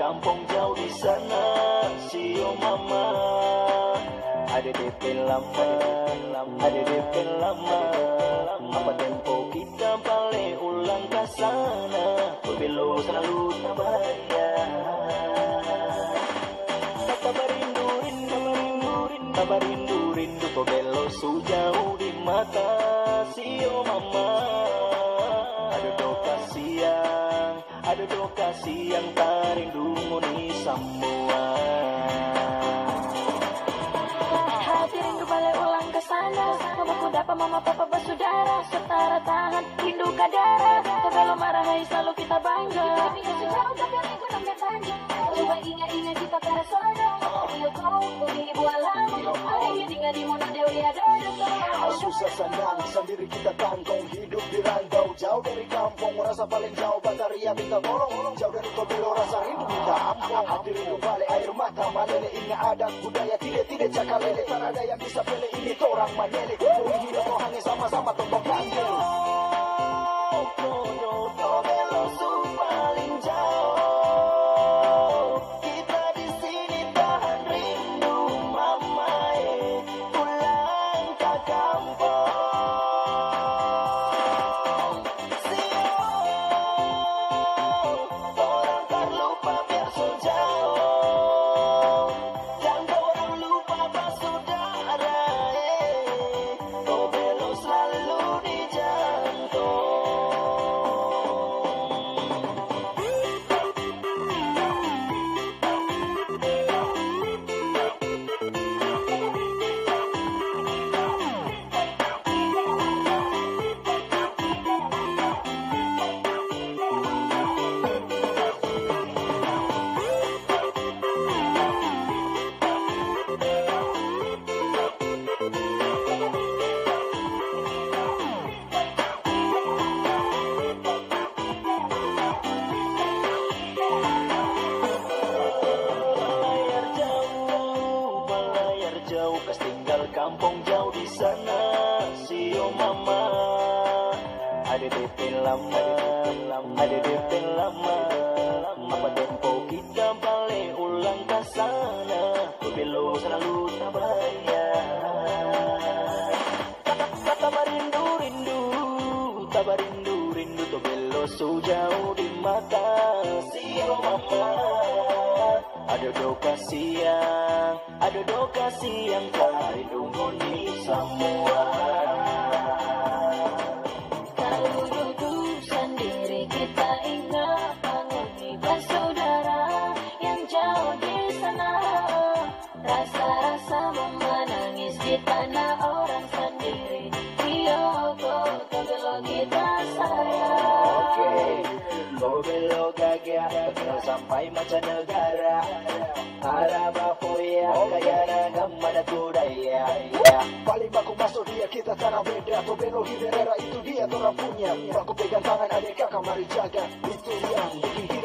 kampung jauh di sana, sio mama. Ada DP lama, ada DP lama. Apa tempo kita balik ulang ke sana, berbelok selalu tak bayar. Kabar rindu, rindu, rindu, kabar rindu, rindu, kau belok sejauh di mata, sio mama. Ada do kasih yang tarindu ni semua. Hati rindu balik ulang ke sana, mamaku dapat mama papa bersaudara, setara tangan rindu ke darah. Kau belum marah hai selalu kita bangga. Kita pindah sejauh tapi aku nampak tanya. Coba ingat-ingat kita pada sana. Dia kau ibu alam, ada yang tinggal di mana dewi ada. Susah senang sendiri kita tanggung, hidup di rantau jauh dari kampung, rasa paling jauh bataria minta tolong, jauh dari Tobelo rasa rindu minta ampun. Hati rindu balik air mata malele, ingat adat budaya tidak cakalele, tak ada yang bisa pilih ini torang manele. Kau hidup kau hanya sama-sama tombak panggil. Tobelo su paling jauh, kita di sini tahan rindu mama, pulang ke kampung. Orang terlupa biar sejauh, dan orang lupa bersaudara. Tobelo selalu di jantung. Belayar jauh, kas tinggal kampung jauh di sana, sio mama. Ada DP lama, ada DP lama. Apa tempo kita balik ulang ke sana, berbelok selalu tak bayar. Kabar rindu, rindu, kabar rindu, rindu, Tobelo sejauh di mata, sio mama. Ada do kasih yang tarindu ni semua. Kalau duduk sendiri kita ingat panggung bersaudara yang jauh di sana. Rasa-rasa menangis di tanah orang sendiri. Tobelo kita sayang. Tobelo gagah kenal sampai mancanegara. Arab Apoya kaya ragam mana budaya. Paling baku masuk dia kita tanah beda. Tobelo Hiberera itu dia orang punya. Baku pegang tangan adik kakak mari jaga. Itu yang bikin